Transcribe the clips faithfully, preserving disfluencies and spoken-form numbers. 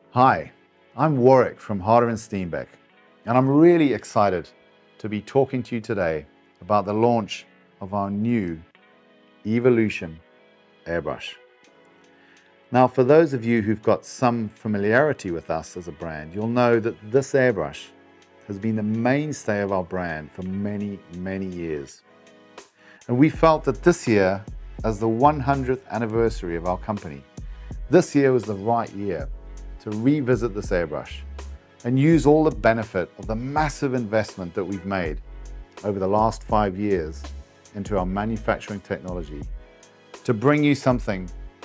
Hi, I'm Warrick from Harder and Steenbeck, and I'm really excited to be talking to you today about the launch of our new Evolution airbrush. Now, for those of you who've got some familiarity with us as a brand, you'll know that this airbrush has been the mainstay of our brand for many, many years. And we felt that this year, as the one hundredth anniversary of our company, this year was the right year to revisit this airbrush and use all the benefit of the massive investment that we've made over the last five years into our manufacturing technology to bring you something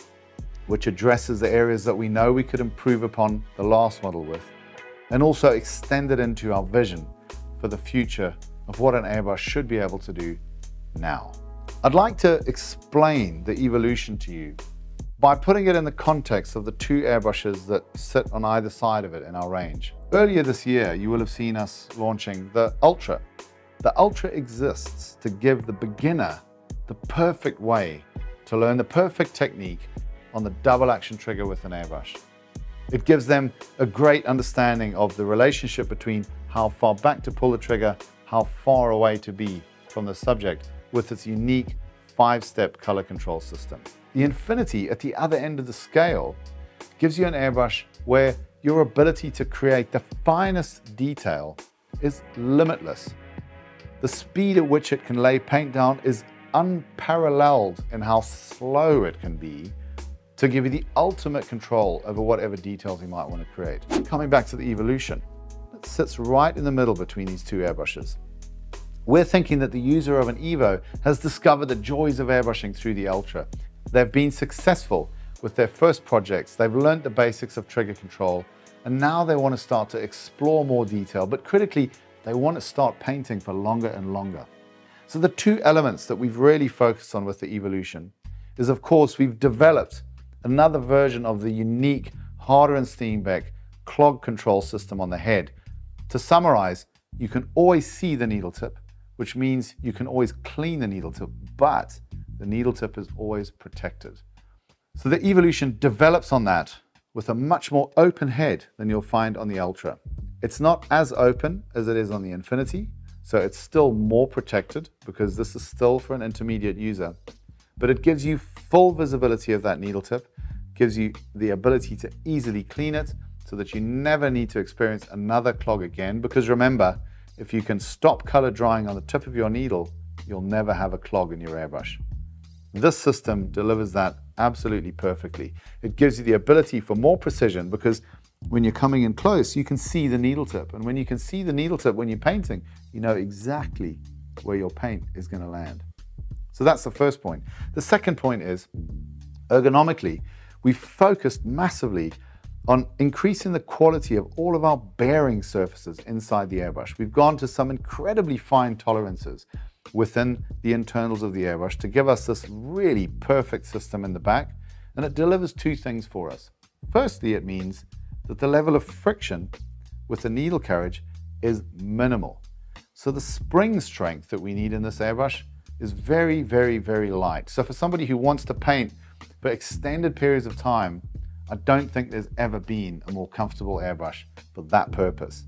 which addresses the areas that we know we could improve upon the last model with, and also extend it into our vision for the future of what an airbrush should be able to do now. I'd like to explain the Evolution to you by putting it in the context of the two airbrushes that sit on either side of it in our range. Earlier this year, you will have seen us launching the Ultra. The Ultra exists to give the beginner the perfect way to learn the perfect technique on the double action trigger with an airbrush. It gives them a great understanding of the relationship between how far back to pull the trigger, how far away to be from the subject with its unique five-step color control system. The Infinity at the other end of the scale gives you an airbrush where your ability to create the finest detail is limitless. The speed at which it can lay paint down is unparalleled in how slow it can be to give you the ultimate control over whatever details you might want to create. Coming back to the Evolution, it sits right in the middle between these two airbrushes. We're thinking that the user of an Evo has discovered the joys of airbrushing through the Ultra. They've been successful with their first projects, they've learned the basics of trigger control, and now they want to start to explore more detail, but critically, they want to start painting for longer and longer. So the two elements that we've really focused on with the Evolution is, of course, we've developed another version of the unique Harder and Steenbeck clog control system on the head. To summarize, you can always see the needle tip, which means you can always clean the needle tip, but the needle tip is always protected. So the Evolution develops on that with a much more open head than you'll find on the Ultra. It's not as open as it is on the Infinity, so it's still more protected because this is still for an intermediate user, but it gives you full visibility of that needle tip, gives you the ability to easily clean it so that you never need to experience another clog again, because remember, if you can stop color drying on the tip of your needle, you'll never have a clog in your airbrush. This system delivers that absolutely perfectly. It gives you the ability for more precision because when you're coming in close, you can see the needle tip. And when you can see the needle tip when you're painting, you know exactly where your paint is going to land. So that's the first point. The second point is, ergonomically, we've focused massively on increasing the quality of all of our bearing surfaces inside the airbrush. We've gone to some incredibly fine tolerances within the internals of the airbrush to give us this really perfect system in the back, and it delivers two things for us. Firstly, it means that the level of friction with the needle carriage is minimal. So the spring strength that we need in this airbrush is very, very, very light. So for somebody who wants to paint for extended periods of time, I don't think there's ever been a more comfortable airbrush for that purpose.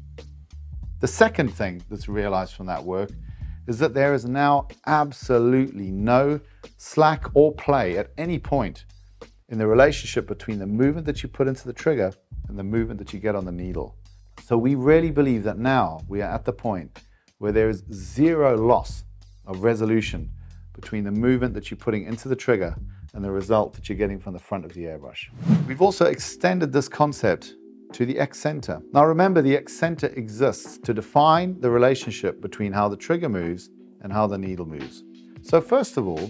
The second thing that's realized from that work is that there is now absolutely no slack or play at any point in the relationship between the movement that you put into the trigger and the movement that you get on the needle. So we really believe that now we are at the point where there is zero loss of resolution between the movement that you're putting into the trigger and the result that you're getting from the front of the airbrush. We've also extended this concept to the Excentre. Now remember, the Excentre exists to define the relationship between how the trigger moves and how the needle moves. So first of all,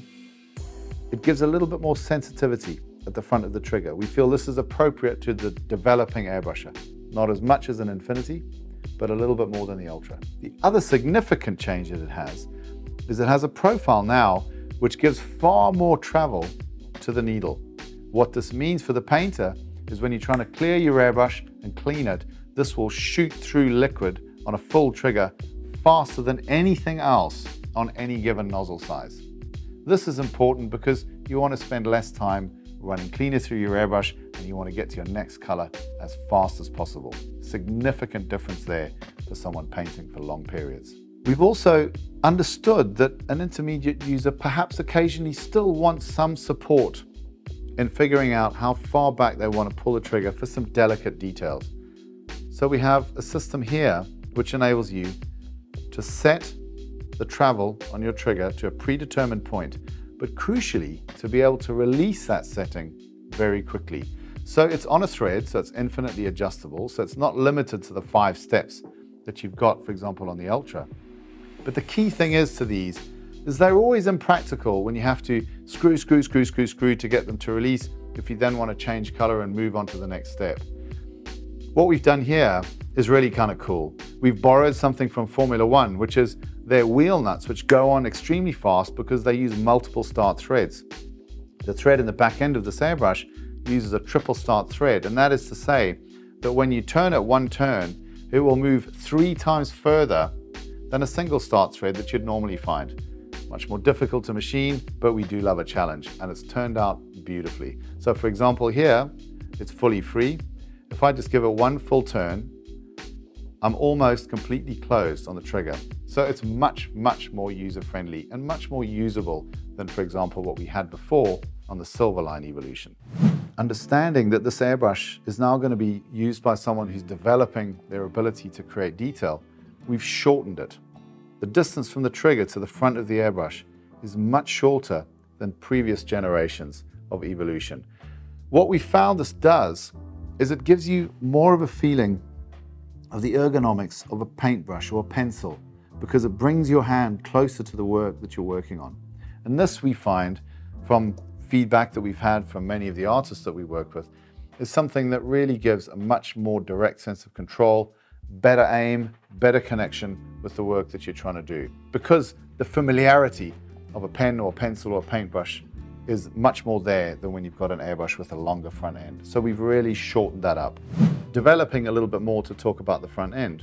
it gives a little bit more sensitivity at the front of the trigger. We feel this is appropriate to the developing airbrusher. Not as much as an Infinity, but a little bit more than the Ultra. The other significant change that it has is it has a profile now which gives far more travel to the needle. What this means for the painter is when you're trying to clear your airbrush and clean it, this will shoot through liquid on a full trigger faster than anything else on any given nozzle size. This is important because you want to spend less time running cleaner through your airbrush and you want to get to your next color as fast as possible. Significant difference there for someone painting for long periods. We've also understood that an intermediate user perhaps occasionally still wants some support in figuring out how far back they want to pull the trigger for some delicate details. So we have a system here which enables you to set the travel on your trigger to a predetermined point, but crucially to be able to release that setting very quickly. So it's on a thread, so it's infinitely adjustable, so it's not limited to the five steps that you've got, for example, on the Ultra. But the key thing is to these is they're always impractical when you have to screw, screw, screw, screw, screw to get them to release if you then want to change color and move on to the next step. What we've done here is really kind of cool. We've borrowed something from Formula One, which is their wheel nuts, which go on extremely fast because they use multiple start threads. The thread in the back end of this airbrush uses a triple start thread, and that is to say that when you turn it one turn, it will move three times further than a single start thread that you'd normally find. Much more difficult to machine, but we do love a challenge, and it's turned out beautifully. So for example here, it's fully free. If I just give it one full turn, I'm almost completely closed on the trigger. So it's much, much more user-friendly and much more usable than, for example, what we had before on the Silverline Evolution. Understanding that this airbrush is now going to be used by someone who's developing their ability to create detail, we've shortened it. The distance from the trigger to the front of the airbrush is much shorter than previous generations of Evolution. What we found this does is it gives you more of a feeling of the ergonomics of a paintbrush or a pencil, because it brings your hand closer to the work that you're working on. And this, we find from feedback that we've had from many of the artists that we work with, is something that really gives a much more direct sense of control, better aim, better connection with the work that you're trying to do. Because the familiarity of a pen or a pencil or a paintbrush is much more there than when you've got an airbrush with a longer front end. So we've really shortened that up. Developing a little bit more to talk about the front end.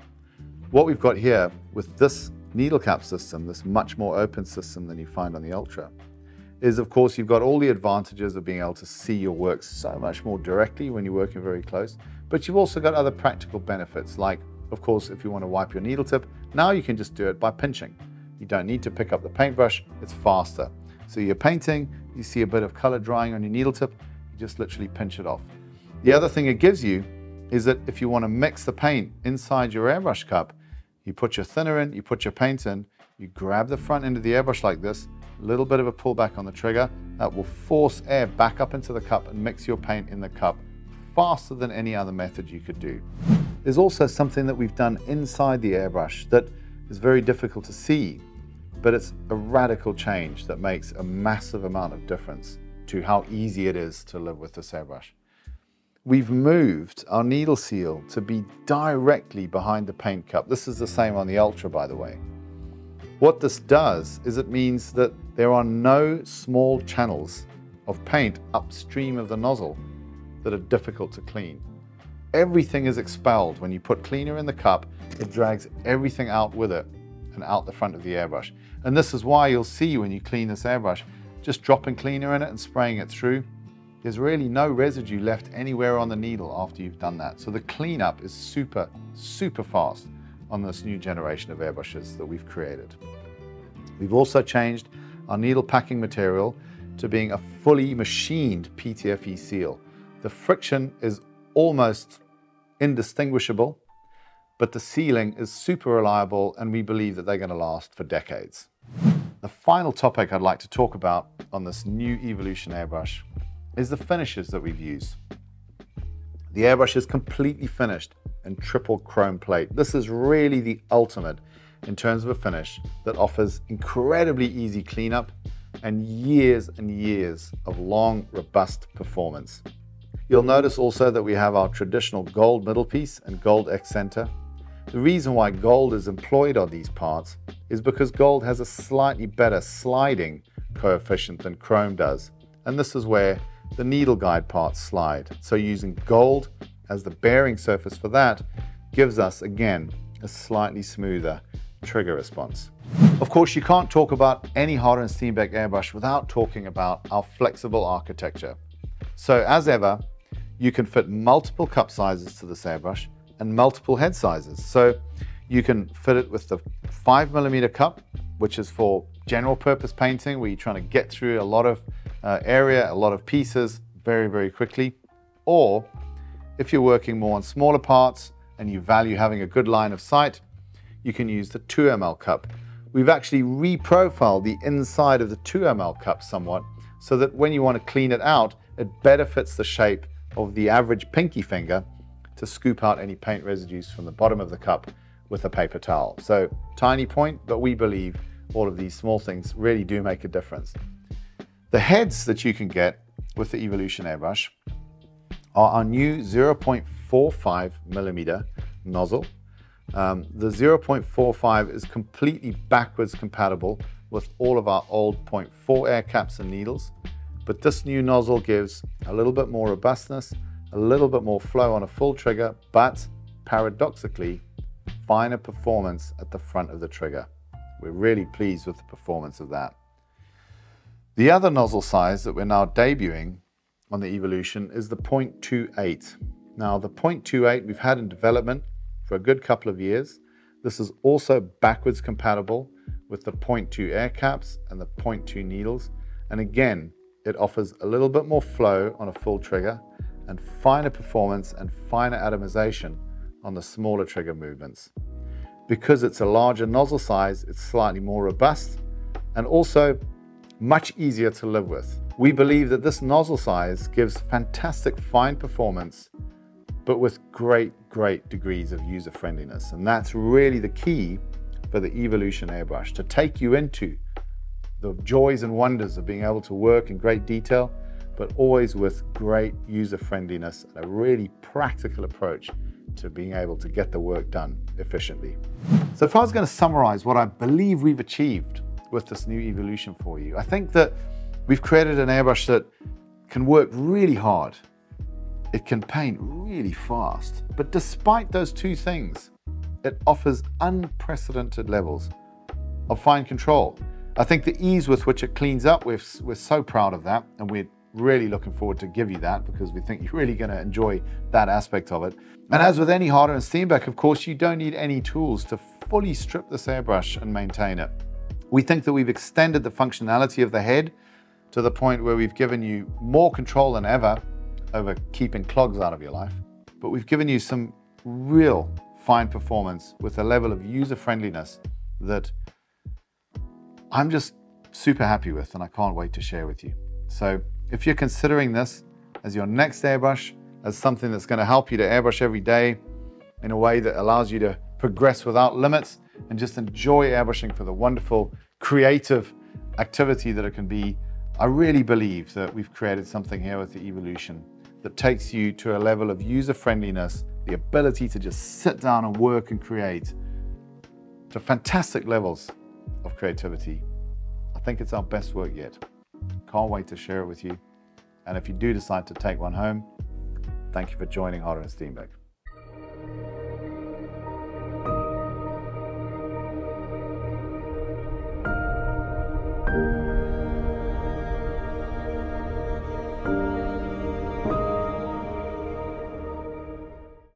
What we've got here with this needle cap system, this much more open system than you find on the Ultra, is of course you've got all the advantages of being able to see your work so much more directly when you're working very close, but you've also got other practical benefits, like of course if you want to wipe your needle tip, now you can just do it by pinching. You don't need to pick up the paintbrush, it's faster. So you're painting, you see a bit of color drying on your needle tip, you just literally pinch it off. The other thing it gives you is that if you want to mix the paint inside your airbrush cup, you put your thinner in, you put your paint in, you grab the front end of the airbrush like this, a little bit of a pullback on the trigger, that will force air back up into the cup and mix your paint in the cup faster than any other method you could do. There's also something that we've done inside the airbrush that is very difficult to see, but it's a radical change that makes a massive amount of difference to how easy it is to live with this airbrush. We've moved our needle seal to be directly behind the paint cup. This is the same on the Ultra, by the way. What this does is it means that there are no small channels of paint upstream of the nozzle that are difficult to clean. Everything is expelled. When you put cleaner in the cup, it drags everything out with it and out the front of the airbrush. And this is why you'll see when you clean this airbrush, just dropping cleaner in it and spraying it through, there's really no residue left anywhere on the needle after you've done that. So the cleanup is super, super fast on this new generation of airbrushes that we've created. We've also changed our needle packing material to being a fully machined P T F E seal. The friction is almost indistinguishable, but the sealing is super reliable, and we believe that they're going to last for decades. The final topic I'd like to talk about on this new Evolution airbrush is the finishes that we've used. The airbrush is completely finished in triple chrome plate. This is really the ultimate in terms of a finish that offers incredibly easy cleanup and years and years of long, robust performance. You'll notice also that we have our traditional gold middle piece and gold Excentre. The reason why gold is employed on these parts is because gold has a slightly better sliding coefficient than chrome does, and this is where the needle guide parts slide. So using gold as the bearing surface for that gives us, again, a slightly smoother trigger response. Of course, you can't talk about any Harder and Steenbeck airbrush without talking about our flexible architecture. So as ever, you can fit multiple cup sizes to this airbrush and multiple head sizes. So you can fit it with the five millimeter cup, which is for general purpose painting, where you're trying to get through a lot of uh, area, a lot of pieces very, very quickly. Or if you're working more on smaller parts and you value having a good line of sight, you can use the two milliliter cup. We've actually reprofiled the inside of the two milliliter cup somewhat, so that when you want to clean it out, it better fits the shape of the average pinky finger to scoop out any paint residues from the bottom of the cup with a paper towel. So tiny point, but we believe all of these small things really do make a difference. The heads that you can get with the Evolution airbrush are our new zero point four five millimeter nozzle. Um, the zero point four five is completely backwards compatible with all of our old zero point four air caps and needles, but this new nozzle gives a little bit more robustness, a little bit more flow on a full trigger, but paradoxically, finer performance at the front of the trigger. We're really pleased with the performance of that. The other nozzle size that we're now debuting on the Evolution is the zero point two eight. Now the zero point two eight we've had in development for a good couple of years. This is also backwards compatible with the zero point two air caps and the zero point two needles. And again, it offers a little bit more flow on a full trigger and finer performance and finer atomization on the smaller trigger movements. Because it's a larger nozzle size, it's slightly more robust and also much easier to live with. We believe that this nozzle size gives fantastic fine performance, but with great, great degrees of user friendliness. And that's really the key for the Evolution airbrush, to take you into the joys and wonders of being able to work in great detail, but always with great user friendliness and a really practical approach to being able to get the work done efficiently. So if I was going to summarize what I believe we've achieved with this new Evolution for you, I think that we've created an airbrush that can work really hard. It can paint really fast, but despite those two things, it offers unprecedented levels of fine control. I think the ease with which it cleans up, we're, we're so proud of that, and we're really looking forward to give you that, because we think you're really going to enjoy that aspect of it. And as with any Harder and Steenbeck, of course, you don't need any tools to fully strip this airbrush and maintain it. We think that we've extended the functionality of the head to the point where we've given you more control than ever over keeping clogs out of your life, but we've given you some real fine performance with a level of user friendliness that I'm just super happy with, and I can't wait to share with you. So if you're considering this as your next airbrush, as something that's going to help you to airbrush every day in a way that allows you to progress without limits and just enjoy airbrushing for the wonderful creative activity that it can be, I really believe that we've created something here with the Evolution that takes you to a level of user friendliness, the ability to just sit down and work and create, to fantastic levels of creativity. I think it's our best work yet. Can't wait to share it with you. And if you do decide to take one home, thank you for joining Harder and Steenbeck.